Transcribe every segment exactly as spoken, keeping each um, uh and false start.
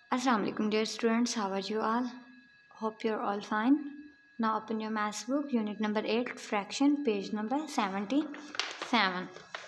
Assalamu alaikum dear students, how are you all? Hope you're all fine. Now open your maths book, unit number eight, fraction, page number seventy-seven.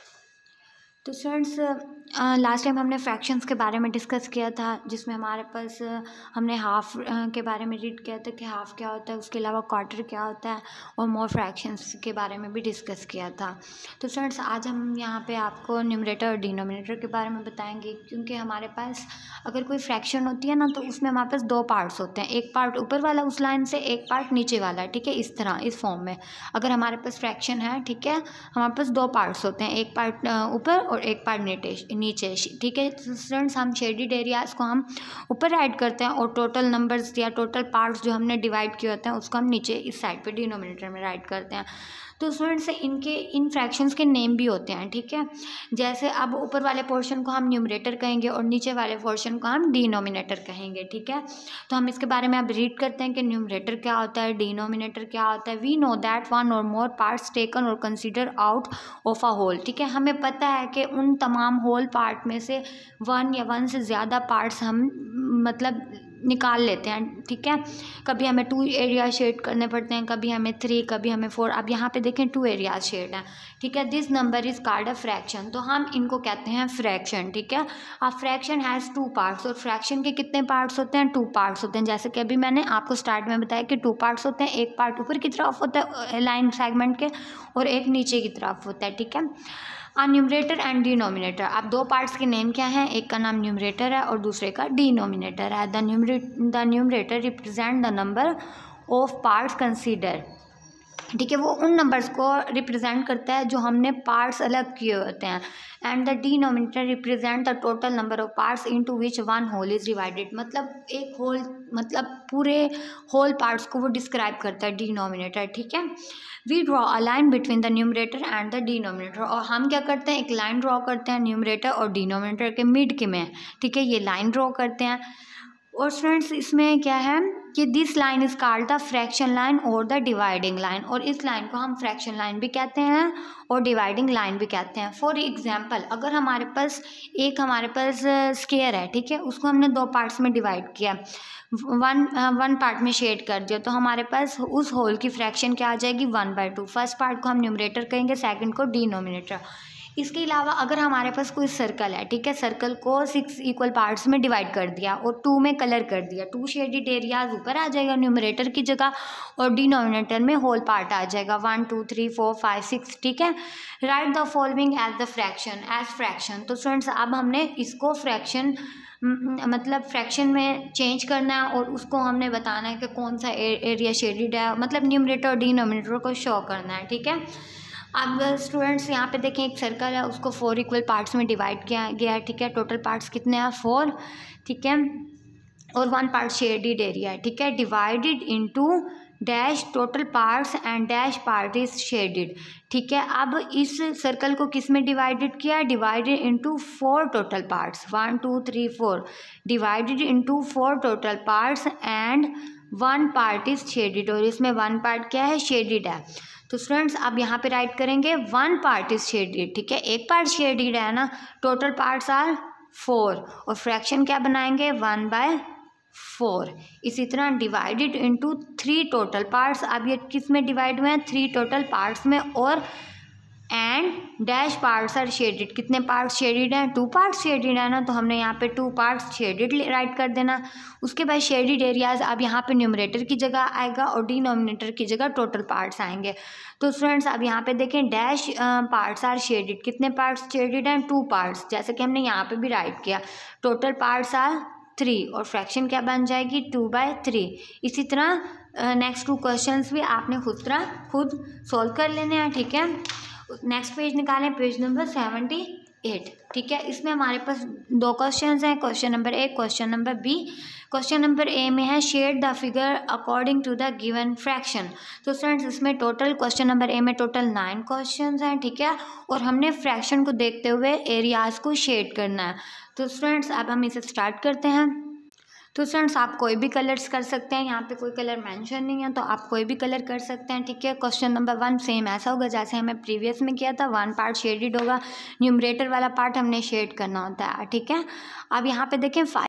तो students last time हमने fractions के बारे में discuss किया था, जिसमें हमारे पास uh, हमने हाफ uh, के बारे में रीड किया था कि हाफ क्या होता है, उसके अलावा क्वार्टर क्या होता है, और मोर फ्रैक्शंस के बारे में भी डिस्कस किया था। तो स्टूडेंट्स आज हम यहाँ पे आपको न्यूमरेटर और डिनोमिनेटर के बारे में बताएंगे, क्योंकि हमारे पास अगर कोई फ्रैक्शन होती है ना तो उसमें हमारे पास दो पार्ट्स होते हैं, एक पार्ट ऊपर वाला उस लाइन से, एक पार्ट नीचे वाला, ठीक है। इस तरह इस फॉर्म में अगर हमारे पास फ्रैक्शन है, ठीक है, हमारे पास दो पार्ट्स होते हैं, एक पार्ट ऊपर और एक पार्ट नीचे, ठीक है। स्टूडेंट्स हम शेडिड एरियाज को हम ऊपर राइट करते हैं और टोटल नंबर्स या टोटल पार्ट्स जो हमने डिवाइड किए होते हैं उसको हम नीचे इस साइड पे डिनोमिनेटर में राइट करते हैं। तो स्टूडेंट्स इनके इन फ्रैक्शंस के नेम भी होते हैं, ठीक है। जैसे अब ऊपर वाले पोर्शन को हम न्यूमरेटर कहेंगे और नीचे वाले पोर्शन को हम डिनोमिनेटर कहेंगे, ठीक है। तो हम इसके बारे में अब रीड करते हैं कि न्यूमरेटर क्या होता है, डिनोमिनेटर क्या होता है। We know that one or more parts taken और consider out of a whole, ठीक है। हमें पता है कि उन तमाम होल पार्ट में से वन या वन से ज़्यादा पार्ट्स हम मतलब निकाल लेते हैं, ठीक है। कभी हमें टू एरिया शेड करने पड़ते हैं, कभी हमें थ्री, कभी हमें फोर। अब यहाँ पे देखें टू एरिया शेड है, ठीक है। This number is called a fraction, तो हम इनको कहते हैं फ्रैक्शन, ठीक है। A fraction has two parts, और फ्रैक्शन के कितने पार्ट्स होते हैं, टू पार्ट्स होते हैं। जैसे कि अभी मैंने आपको स्टार्ट में बताया कि टू पार्ट्स होते हैं, एक पार्ट ऊपर की तरफ होता है लाइन सेगमेंट के और एक नीचे की तरफ होता है, ठीक है। आ न्यूमरेटर एंड डिनोमिनेटर, अब दो पार्ट्स के नेम क्या हैं, एक का नाम न्यूमरेटर है और दूसरे का डिनोमिनेटर है। The the numerator represent the number of parts consider, ठीक है, वो उन नंबर्स को रिप्रेजेंट करता है जो हमने पार्ट्स अलग किए होते हैं। And the denominator represent the total number of parts into which one whole is divided, मतलब एक होल मतलब पूरे होल पार्ट्स को वो डिस्क्राइब करता है डिनोमिनेटर, ठीक है। We draw a line between the numerator and the denominator, और हम क्या करते हैं, एक लाइन ड्रॉ करते हैं न्यूमरेटर और डिनोमिनेटर के मिड के में, ठीक है, ये लाइन ड्रॉ करते हैं। और स्टूडेंट्स इसमें क्या है कि this line is called the fraction line or the dividing line, और इस लाइन को हम फ्रैक्शन लाइन भी कहते हैं और डिवाइडिंग लाइन भी कहते हैं। फॉर एग्जांपल अगर हमारे पास एक हमारे पास स्क्वायर है, ठीक है, उसको हमने दो पार्ट्स में डिवाइड किया, वन वन पार्ट में शेड कर दिया, तो हमारे पास उस होल की फ्रैक्शन क्या आ जाएगी, one by two. First part को हम न्यूमरेटर कहेंगे, सेकंड को डिनोमिनेटर। इसके अलावा अगर हमारे पास कोई सर्कल है, ठीक है, सर्कल को सिक्स इक्वल पार्ट्स में डिवाइड कर दिया और टू में कलर कर दिया, टू शेडेड एरियाज ऊपर आ जाएगा न्यूमरेटर की जगह और डिनोमिनेटर में होल पार्ट आ जाएगा, one two three four five six, ठीक है। Write the following as the fraction as fraction, तो स्टूडेंट्स अब हमने इसको फ्रैक्शन मतलब फ्रैक्शन में चेंज करना है और उसको हमने बताना है कि कौन सा एरिया शेडेड है, मतलब न्यूमरेटर और डिनोमिनेटर को शो करना है, ठीक है। अब स्टूडेंट्स यहाँ पे देखें एक सर्कल है, उसको फोर इक्वल पार्ट्स में डिवाइड किया गया है, ठीक है। टोटल पार्ट्स कितने हैं, फोर, ठीक है, और वन पार्ट शेडेड एरिया है, ठीक है। Divided into dash total parts and dash part is shaded, ठीक है। अब इस सर्कल को किस में डिवाइडेड किया, divided into four total parts, one two three four, divided into four total parts and one part is shaded, और इसमें वन पार्ट क्या है, शेडेड है। तो स्टूडेंट्स अब यहाँ पे राइट करेंगे वन पार्ट इज शेडेड, ठीक है, एक पार्ट शेडेड है ना, टोटल पार्ट्स आर फोर, और फ्रैक्शन क्या बनाएंगे, वन बाय फोर। इसी तरह divided into three total parts, अब ये किस में डिवाइड हुए हैं, थ्री टोटल पार्ट्स में, और and dash parts are shaded, कितने पार्ट्स शेडेड हैं, टू पार्ट्स शेडेड है ना, तो हमने यहाँ पे टू पार्ट्स शेडेड राइट कर देना। उसके बाद शेडेड एरियाज अब यहाँ पे न्यूमरेटर की जगह आएगा और डिनोमिनेटर की जगह टोटल पार्ट्स आएंगे। तो स्टूडेंट्स अब यहाँ पे देखें डैश पार्ट्स आर शेडेड, कितने पार्ट्स शेडेड हैं, टू पार्ट्स, जैसे कि हमने यहाँ पे भी राइट किया, टोटल पार्ट्स आर थ्री, और फ्रैक्शन क्या बन जाएगी, टू बाई थ्री। इसी तरह नेक्स्ट टू क्वेश्चंस भी आपने खुद तरह खुद सॉल्व कर लेने हैं, ठीक है। नेक्स्ट पेज निकालें, पेज नंबर सेवेंटी एट, ठीक है। इसमें हमारे पास दो क्वेश्चंस हैं, question number A, question number B. Question number A में है shade the figure according to the given fraction. तो फ्रेंड्स इसमें टोटल क्वेश्चन नंबर ए में टोटल नाइन क्वेश्चंस हैं, ठीक है, और हमने फ्रैक्शन को देखते हुए एरियाज को शेड करना है। तो फ्रेंड्स अब हम इसे स्टार्ट करते हैं। तो स्टूडेंट्स आप कोई भी कलर्स कर सकते हैं, यहाँ पे कोई कलर मेंशन नहीं है तो आप कोई भी कलर कर सकते हैं, ठीक है। क्वेश्चन नंबर वन सेम ऐसा होगा जैसे हमें प्रीवियस में किया था, वन पार्ट शेडेड होगा, न्यूमरेटर वाला पार्ट हमने शेड करना होता है, ठीक है। अब यहाँ पे देखें फाइव